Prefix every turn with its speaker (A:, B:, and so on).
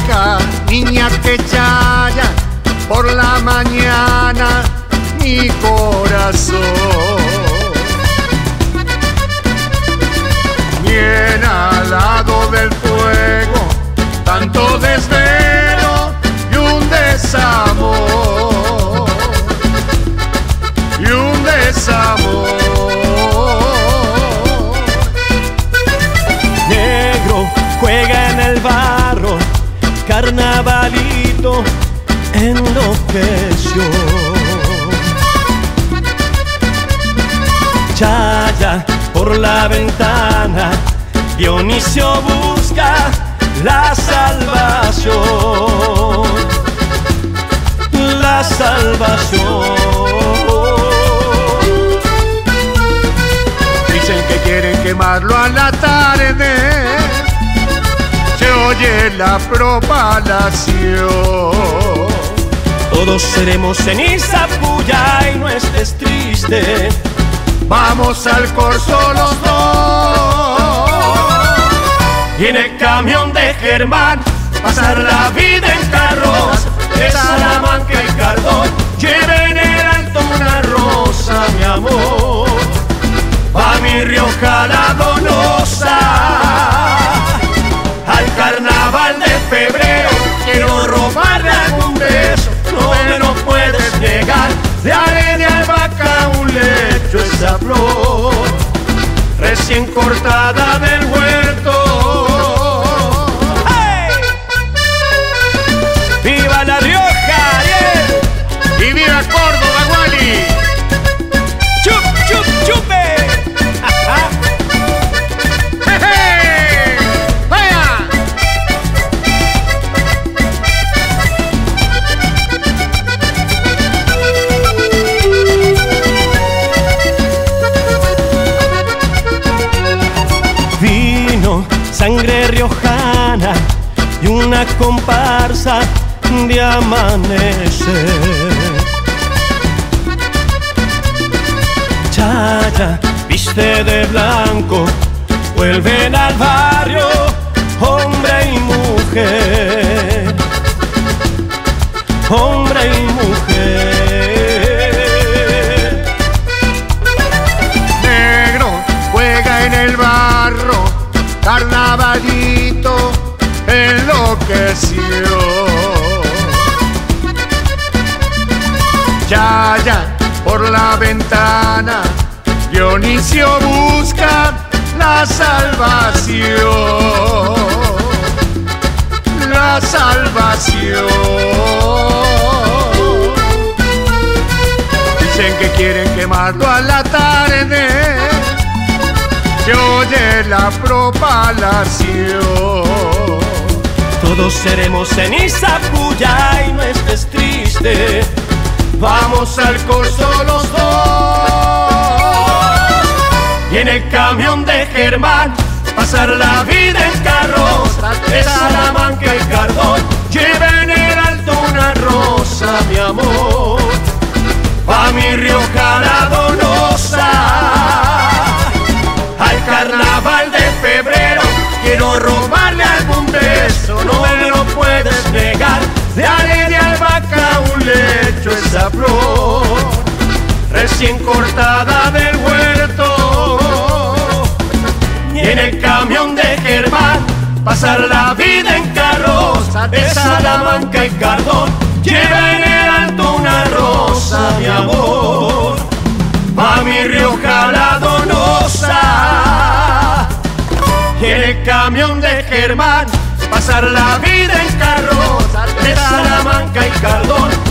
A: juega, niña que chaya por la mañana mi corazón. Bien al lado del fuego, tanto desvelo y un desamor, y un desamor.
B: Negro juega en el barro, carnavalito enloqueció. Chaya por la ventana, Dionisio busca la salvación, la salvación.
A: Dicen que quieren quemarlo a la tarde, se oye la propalación.
B: Todos seremos ceniza, puya, y no estés triste.
A: Vamos al corso los dos,
B: Y en el camión de Germán pasar la vida en carroza, de Salamanca y Cardón. Lleve en el alto una rosa, mi amor, pa' mi Rioja la Donosa. Al carnaval de febrero quiero robarle algún beso, no me lo puedes negar. De arena de albahaca un lecho, esa flor recién cortada del huerto. ¡Hey! ¡Viva La Rioja, Ariel!
A: y viva Córdoba, Wally.
B: ¡Chup, chup, chupe!
A: ¡Jeje! ¡Vaya!
B: Vino, sangre riojana y una comparsa de amanecer. Chaya viste de blanco, vuelven al barrio hombre y mujer, hombre y mujer.
A: Negro juega en el barro, carnavalito enloqueció. Chaya por la ventana, Dionisio busca la salvación, la salvación. Dicen que quieren quemarlo a la tarde, se oye la propalación.
B: Todos seremos ceniza, puya, y no estés triste. Vamos al corso los dos, y en el camión de Germán pasar la vida en carroza, de Salamanca y Cardón. Lleva en el alto una rosa, mi amor, pa' mi Rioja la Donosa. Al carnaval de febrero quiero robarle algún beso, no me lo puedes negar. De arena de albahaca un lecho, esa flor recién cortada del huerto. Y en el camión de Germán pasar la vida en carroza, de Salamanca y Cardón. Lleva en el alto una rosa, mi amor, pa' mi Rioja la Donosa. Y en el camión de Germán pasar la vida en carroza, de Salamanca y Cardón.